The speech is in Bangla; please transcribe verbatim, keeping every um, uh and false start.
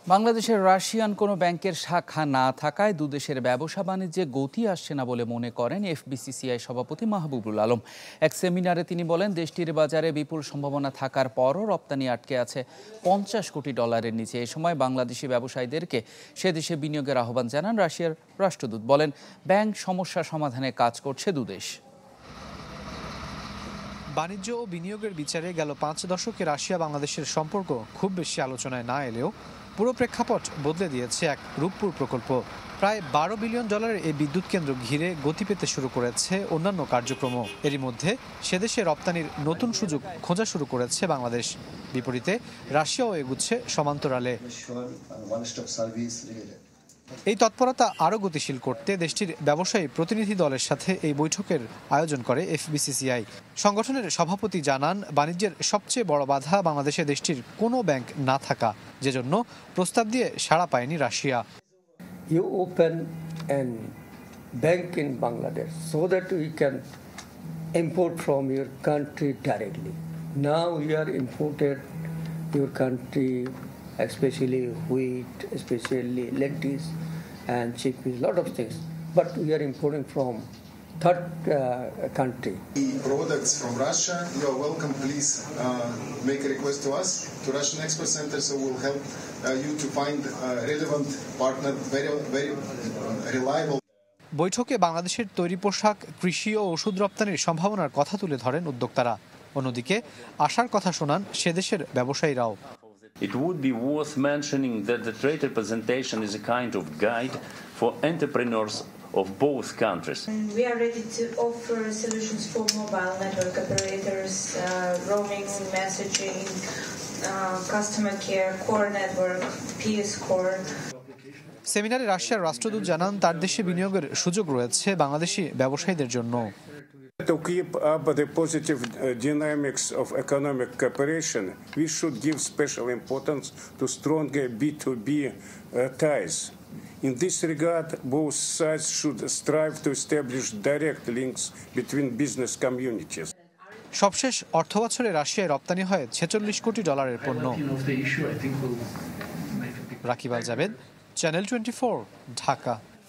বাংলাদেশের রাশিয়ান কোনো ব্যাংকের শাখা না থাকায় দুদেশের ব্যবসা বাণিজ্যে গতি আসছে না বলে মনে করেন এফবিসিসিআই সভাপতি মাহবুবুল আলম। এক সেমিনারে তিনি বলেন, দেশটির বাজারে বিপুল সম্ভাবনা থাকার পরও রপ্তানি আটকে আছে পঞ্চাশ কোটি ডলারের নিচে। এ সময় বাংলাদেশি ব্যবসায়ীদেরকে সে দেশে বিনিয়োগের আহ্বান জানান রাশিয়ার রাষ্ট্রদূত। বলেন, ব্যাংক সমস্যা সমাধানে কাজ করছে দুদেশ। বাণিজ্য ও বিনিয়োগের বিচারে গেল পাঁচ দশকে রাশিয়া বাংলাদেশের সম্পর্ক খুব বেশি আলোচনায় না এলেও পুরো প্রেক্ষাপট বদলে দিয়েছে এক রূপপুর প্রকল্প। প্রায় বারো বিলিয়ন ডলারের এই বিদ্যুৎ কেন্দ্র ঘিরে গতি পেতে শুরু করেছে অন্যান্য কার্যক্রমও। এরই মধ্যে সেদেশে রপ্তানির নতুন সুযোগ খোঁজা শুরু করেছে বাংলাদেশ। বিপরীতে রাশিয়াও এগুচ্ছে সমান্তরালে। এই তৎপরতা আরও গতিশীল করতে দেশটির ব্যবসায়ী প্রতিনিধি দলের সাথে এই বৈঠকের আয়োজন করে এফবিসিসিআই। সংগঠনের সভাপতি জানান, বাণিজ্যের সবচেয়ে বড় বাধা বাংলাদেশে দেশটির কোনো ব্যাংক না থাকা, যে জন্য প্রস্তাব দিয়ে সাড়া পায়নি Russia. You open a bank in Bangladesh so that we can import from your country directly. Now we are imported your country, especially wheat, especially lentils and chickpeas, lot of things. But we are importing from third uh, country. Products from Russia, you are welcome. Please uh, make a request to us, to Russian Export Center, so we'll help uh, you to find a relevant partner, very, very reliable. বৈঠকে বাংলাদেশের তৈরি পোশাক, কৃষি ও ওষুধ রপ্তানির সম্ভাবনার কথা তুলে ধরেন উদ্যোক্তারা। অন্যদিকে আশার কথা শোনান সেদেশের ব্যবসায়ীরাও। It would be worth mentioning that the trade representation is a kind of guide for entrepreneurs of both countries. We are ready to offer solutions for mobile network operators, uh, roaming, messaging, uh, customer care, core network, P S core. সেমিনারে রাশিয়ার রাষ্ট্রদূত জানান, তার দেশে বিনিয়োগের সুযোগ রয়েছে বাংলাদেশি ব্যবসায়ীদের জন্য। To keep up the positive dynamics of economic cooperation, we should give special importance to stronger B two B uh, ties. In this regard, both sides should strive to establish direct links between business communities. সবশেষ অর্থবছরে রাশিয়ায় রপ্তানি হয় ছেচল্লিশ কোটি ডলারের পণ্য। Rakib Al Jabed, channel twenty four, Dhaka.